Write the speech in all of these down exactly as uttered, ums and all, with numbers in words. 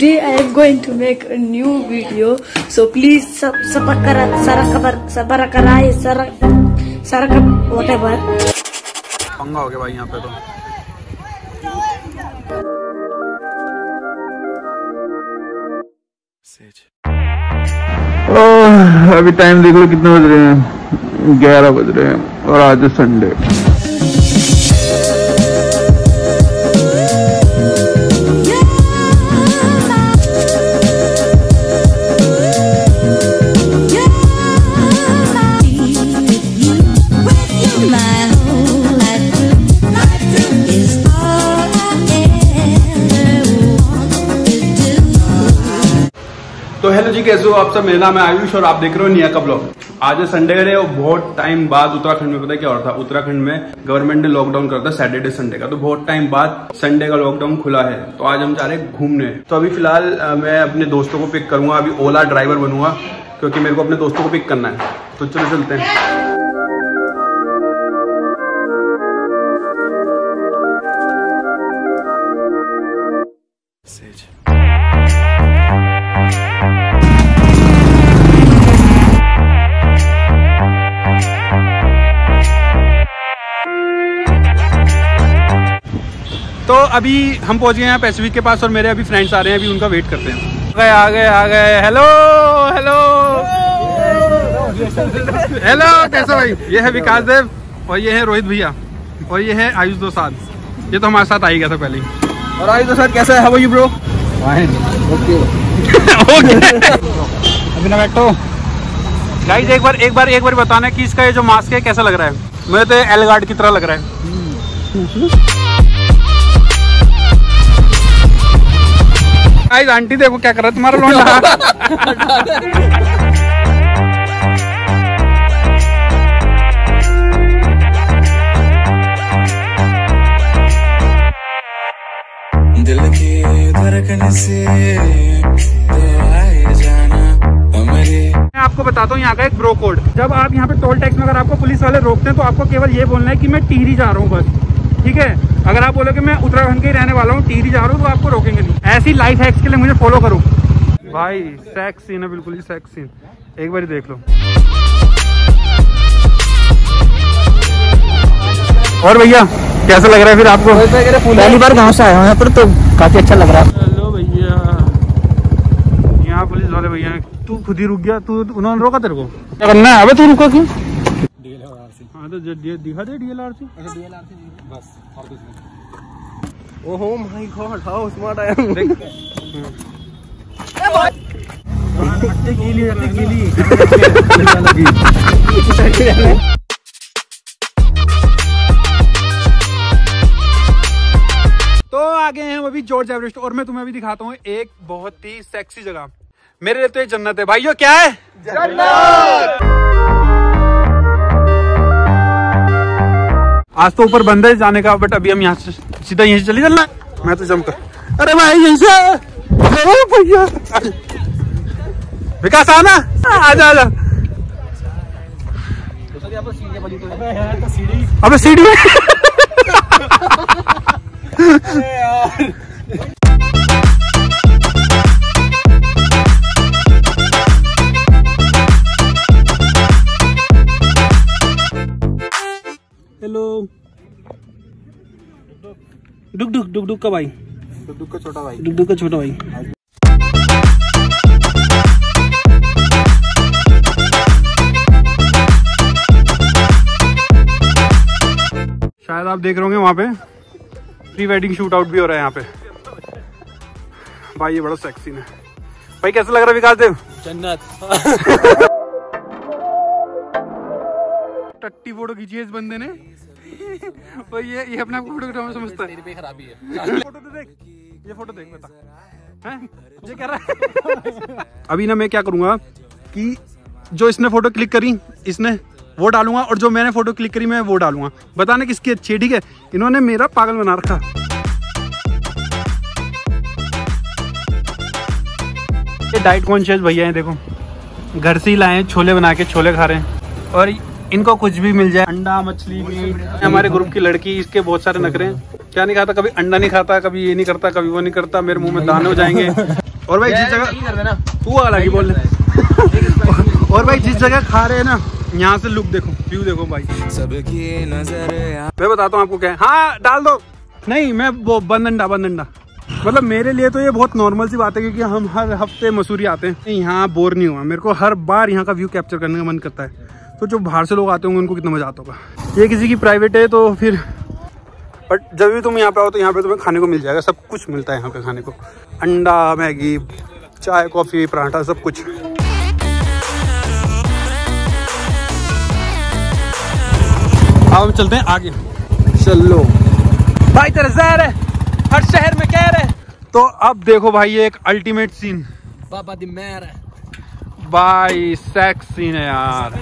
today I am going to make a new video, so please sub subscribe, subscribe, subscribe, subscribe, whatever. पंगा हो गया भाई यहाँ पे तो। ओह, अभी टाइम देख लो कितने बज रहे हैं, ग्यारह बज रहे हैं और आज संडे। तो हेलो जी, कैसे हो आप सब। मेरा नाम है आयुष और आप देख रहे हो निया का ब्लॉग। आज है संडे है और बहुत टाइम बाद उत्तराखंड में पता है क्या हो रहा था। उत्तराखंड में गवर्नमेंट ने लॉकडाउन कर दिया सैटरडे संडे का, तो बहुत टाइम बाद संडे का लॉकडाउन खुला है। तो आज हम जा रहे हैं घूमने। तो अभी फिलहाल मैं अपने दोस्तों को पिक करूंगा, अभी ओला ड्राइवर बनूंगा क्योंकि मेरे को अपने दोस्तों को पिक करना है। तो चलो चलते हैं। तो अभी हम पहुंच गए हैं पैसिफिक के पास और मेरे अभी फ्रेंड्स आ रहे हैं, अभी उनका वेट करते हैं। गए आ गए आ गए हेलो हेलो हेलो कैसे भाई। ये है विकास देव और ये है रोहित भैया और ये है आयुष दोसाद। ये तो हमारे साथ आ ही गया था पहले ही। और आयुष दोसाद कैसा है, how are you bro? Fine, okay okay. अभी ना बैठो गाइस, एक बार एक बार एक बार बताना कि इसका ये जो मास्क है कैसा लग रहा है। मुझे तो एल गार्ड की तरह लग रहा है। गाइस आंटी देखो क्या कर रहा है तुम्हारा लौंडा। दिल की धड़कन से आए जाना हमारे। मैं आपको बताता हूँ यहाँ का एक ब्रो कोड। जब आप यहाँ पे टोल टैक्स में अगर आपको पुलिस वाले रोकते हैं तो आपको केवल ये बोलना है कि मैं टिहरी जा रहा हूँ बस, ठीक है। अगर आप बोलोगे मैं उत्तराखंड के ही रहने वाला हूँ, टिहरी जा रहा हूँ, तो आपको रोकेंगे नहीं। ऐसी लाइफ हैक्स के लिए मुझे फॉलो करो भाई। सेक्स सीन है, बिल्कुल ही सेक्स सीन। एक बार देख लो। और भैया कैसा लग रहा है फिर आपको? पहली बार गाँव से आया हूँ यहाँ पर, तो काफी अच्छा लग रहा है। हेलो भैया, यहाँ पुलिस वाले भैया। तू खुद ही रुक गया, तू उन्होंने रोका तेरे को? क्या करना है? अबे तू रुका क्यों? हाँ तो दिखा दे डीएलआर सी। अच्छा डीएलआर सी बस, और कुछ नहीं। ओहो my god, how smart I am. देख ए भाई, मट्टी गीली रहती गीली। तो आगे हैं अभी जॉर्ज एवरेस्ट और मैं तुम्हें अभी दिखाता हूँ एक बहुत ही सेक्सी जगह। मेरे लिए तो ये जन्नत है भाइयों। क्या है? जन्नत। आज तो ऊपर बंद है जाने का, बट अभी हम यहाँ से सीधा यहीं से चली चलना। मैं तो जमकर, अरे भाई यहीं से भैया। विकास आना, आजा आजा। अबे सीढ़ी हेलो। डुक डुक डुक डुक का भाई, डुक डुक का छोटा भाई, डुक डुक का छोटा भाई। शायद आप देख रहे होंगे वहां पे प्री वेडिंग शूट आउट भी हो रहा है यहाँ पे। भाई ये बड़ा सेक्सी है भाई। कैसा लग रहा है विकास देव? जन्नत। टट्टी फोटो खींची है इस बंदे ने। भाई ये ये अपने आप को फोटो समझता है। पे खराबी है। फोटो तो देख, ये फोटो देख, बता हैं ये क्या रहा है। अभी ना मैं क्या करूंगा कि जो इसने फोटो क्लिक करी इसने वो डालूंगा और जो मैंने फोटो क्लिक करी मैं वो डालूंगा। बताना किसकी अच्छी है, ठीक है। इन्होंने मेरा पागल बना रखा। ये डाइट कॉन्शियस भैया है, देखो घर से ही लाए हैं, छोले बना के छोले खा रहे हैं। और इनको कुछ भी मिल जाए, अंडा मछली मीट। हमारे ग्रुप की लड़की, इसके बहुत सारे नखरे हैं। क्या नहीं खाता, कभी अंडा नहीं खाता, कभी ये नहीं करता, कभी वो नहीं करता, मेरे मुंह में दाने हो जाएंगे। और भाई जिस जगह तू अलग ही बोल और भाई जिस जगह खा रहे हैं ना, यहाँ से लुक देखो, व्यू देखो भाई। सबकी नजर मैं बताता हूँ आपको क्या है। हाँ डाल दो। नहीं मैं वो बंद अंडा बंद अंडा मतलब मेरे लिए तो ये बहुत नॉर्मल सी बात है, क्योंकि हम हर हफ्ते मसूरी आते हैं, यहाँ बोर नहीं हुआ। मेरे को हर बार यहाँ का व्यू कैप्चर करने का मन करता है। तो जो बाहर से लोग आते होंगे उनको कितना मजा आता होगा। ये किसी की प्राइवेट है तो फिर, बट जब भी तुम यहाँ पे आओ तो यहाँ पे तुम्हें खाने को मिल जाएगा, सब कुछ मिलता है यहाँ पे खाने को। अंडा, मैगी, चाय, कॉफी, पराठा, सब कुछ। अब हम चलते हैं आगे। चलो भाई तेरे जहर है, हर शहर में कह रहे। तो अब देखो भाई ये एक अल्टीमेट सीन, बाबा दी मेहर है भाई सेक्स सीन है यार।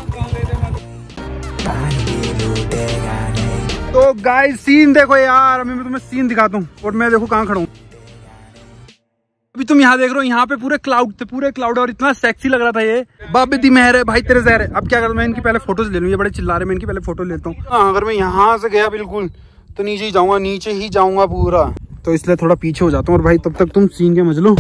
तो गाइस सीन देखो यार, अभी मैं तुम्हें सीन दिखाता हूँ। और मैं देखो कहाँ खड़ा हूँ अभी, तुम यहाँ देख रहे हो, यहाँ पे पूरे क्लाउड थे, पूरे क्लाउड, और इतना सेक्सी लग रहा था ये। बाबे दी मेहर है भाई तेरे जहर है। अब क्या करूँ मैं, इनकी पहले फोटोज ले लूँ, ये बड़े चिल्ला रहे, मैं इनकी पहले फोटो लेता हूँ। हाँ, अगर मैं यहाँ से गया बिल्कुल तो नीचे ही जाऊंगा, नीचे ही जाऊंगा पूरा, तो इसलिए थोड़ा पीछे हो जाता हूँ। और भाई तब तक तुम सीन के मजा लो।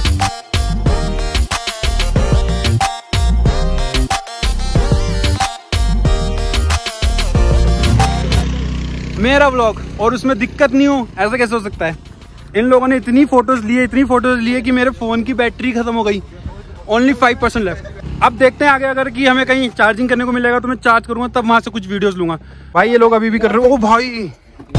मेरा व्लॉग और उसमें दिक्कत नहीं हो, ऐसा कैसे हो सकता है। इन लोगों ने इतनी फोटोज लिए इतनी फोटोज लिए कि मेरे फोन की बैटरी खत्म हो गई, ओनली फाइव परसेंट लेफ्ट। अब देखते हैं आगे, अगर कि हमें कहीं चार्जिंग करने को मिलेगा तो मैं चार्ज करूंगा, तब वहां से कुछ वीडियोस लूंगा। भाई ये लोग अभी भी कर रहे हो। ओ भाई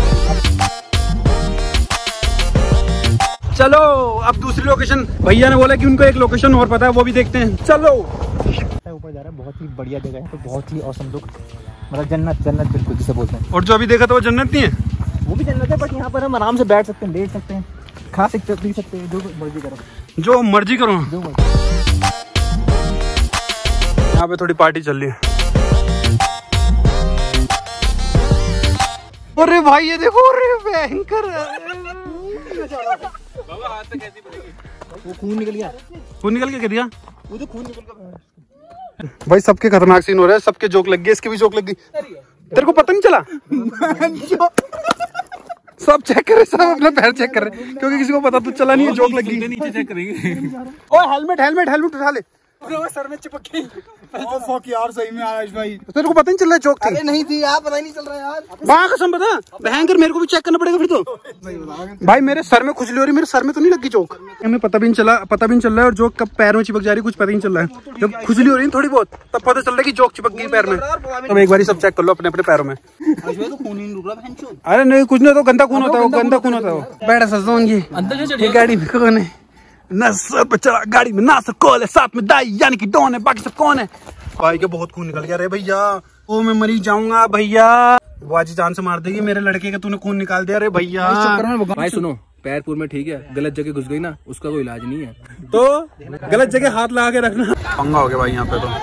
चलो अब दूसरी लोकेशन, भैया ने बोला कि उनको एक लोकेशन और पता है, वो भी देखते हैं। चलो ऊपर जा रहा है, बहुत ही बढ़िया जगह है, तो बहुत ही औसम लुक, मतलब जन्नत जन्नत बिल्कुल जिसे बोलते हैं। और जो अभी देखा था वो जन्नत नहीं है, वो भी जन्नत है, बट यहाँ पर हम आराम से बैठ सकते हैं, लेट सकते हैं, खा सकते हैं, पी सकते हैं, जो मर्जी करो, जो मर्जी करो, जो मर्जी। यहाँ पे थोड़ी पार्टी चल रही है। अरे भाई ये देखो, अरे भयंकर, वो खून निकल गया, खून निकल के क्या दिया, वो तो खून निकल गया। भाई सबके खतरनाक सीन हो रहा है, सबके जोक लग गए, इसके भी जोक लग गई। तेरे को पता नहीं चला? सब चेक कर रहे, सब अपना पैर चेक कर रहे, क्योंकि किसी को पता तो चला नहीं है, जोक लग गई। नीचे चेक करेंगे। ओ हेलमेट हेलमेट हेलमेट उठा ले, सर में चिपक गई। ओ फक यार, सही में आयुष भाई, तेरे को पता नहीं चल रहा है जोक थी? अरे नहीं थी यार, पता ही नहीं चल रहा यार। बात कसम बता, भयंकर, मेरे को भी चेक करना पड़ेगा फिर तो। भाई मेरे सर में खुजली हो रही, मेरे सर में तो नहीं लगी जोक, हमें पता भी नहीं चला, पता भी नहीं चल रहा है, और जोक कब पैर में चिपक जा रही है कुछ पता ही नहीं चल रहा है। जब खुजली हो रही है थोड़ी बहुत, तब पता चल रहा है कि जोक चिपक गई पैर में। तो एक बार सब चेक कर लो अपने अपने पैरों में। अरे नहीं कुछ नहीं, तो गंदा खून होता है, गंदा खून होता है। बैठा सजोंगी गाड़ी में, कौन है नसर पे चला, गाड़ी में नासर कॉल है, साथ में दाई यानी कि डॉन है, बाकी सब कौन है। भाई के बहुत खून निकल गया रे भैया, ओ मैं मरी जाऊंगा भैया, बाजी जान से मार देगी मेरे लड़के का, तूने खून निकाल दिया रे भैया। भाई सुनो, पैरपुर में ठीक है, गलत जगह घुस गई ना, उसका कोई इलाज नहीं है, तो गलत जगह हाथ लगा के रखना। पंगा हो गया भाई यहाँ पे तो।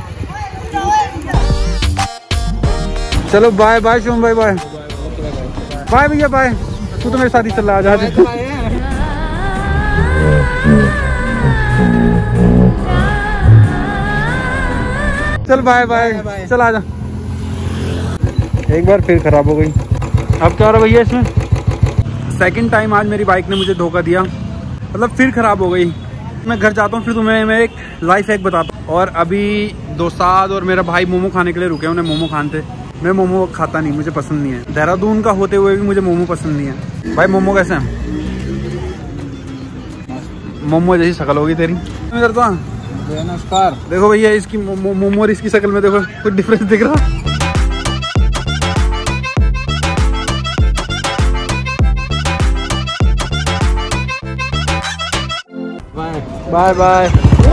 चलो बाय बाय शुभम भाई, बाय बाय भैया, बाय। तू तो मेरे साथ ही चल रहा है। चल बाय बाय, चल आजा। एक बार फिर खराब हो गई, अब क्या हो रहा भैया इसमें? सेकंड टाइम आज मेरी बाइक ने मुझे धोखा दिया, मतलब फिर खराब हो गई। मैं घर जाता हूँ फिर तुम्हें मैं एक लाइफ हैक बताता हूँ। और अभी दोसाद और मेरा भाई मोमो खाने के लिए रुके, उन्हें मोमो खाने थे। मैं मोमो खाता नहीं, मुझे पसंद नहीं है, देहरादून का होते हुए भी मुझे मोमो पसंद नहीं है। भाई मोमो कैसे है? मोमो जैसी शक्ल होगी तेरी। इधर तो नमस्कार। देखो भैया इसकी मोमो और इसकी शक्ल में देखो कुछ डिफरेंस दिख रहा। Bye bye.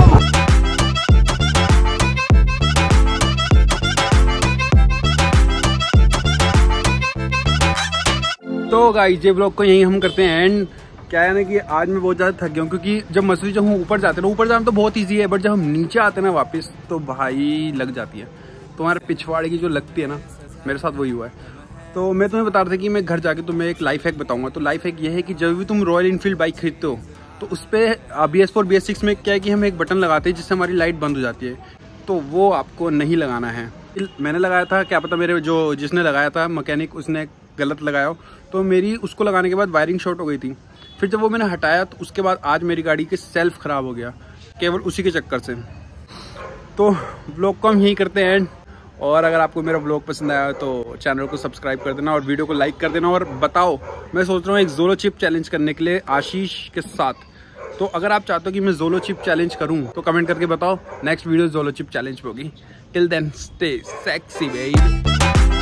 तो गाइस ये ब्लॉग को यहीं हम करते हैं एंड। क्या है ना कि आज मैं बहुत ज़्यादा थक गया हूँ, क्योंकि जब मसूरी जब हम ऊपर जाते हैं, ऊपर जाना तो बहुत इजी है, बट जब हम नीचे आते हैं ना वापस, तो भाई लग जाती है। तो हमारे पिछवाड़े की जो लगती है ना, मेरे साथ वही हुआ है। तो मैं तुम्हें बता रहा था कि मैं घर जाके तुम्हें एक लाइफ हैक बताऊंगा। तो लाइफ हैक ये है कि जब भी तुम रॉयल इनफील्ड बाइक खरीदते हो, तो उस पर B S four B S six में क्या है कि हम एक बटन लगाते हैं जिससे हमारी लाइट बंद हो जाती है। तो वो आपको नहीं लगाना है। मैंने लगाया था, क्या पता मेरे जो जिसने लगाया था मैकेनिक उसने गलत लगाया हो, तो मेरी उसको लगाने के बाद वायरिंग शॉर्ट हो गई थी। फिर जब वो मैंने हटाया तो उसके बाद आज मेरी गाड़ी की सेल्फ खराब हो गया केवल उसी के चक्कर से। तो व्लॉग को हम यहीं करते हैं, और अगर आपको मेरा व्लॉग पसंद आया तो चैनल को सब्सक्राइब कर देना और वीडियो को लाइक कर देना। और बताओ, मैं सोच रहा हूँ एक जोलो चिप चैलेंज करने के लिए आशीष के साथ। तो अगर आप चाहते हो कि मैं जोलो चिप चैलेंज करूँ तो कमेंट करके बताओ। Next video Jolo chip challenge पे होगी। Till then stay sexy baby.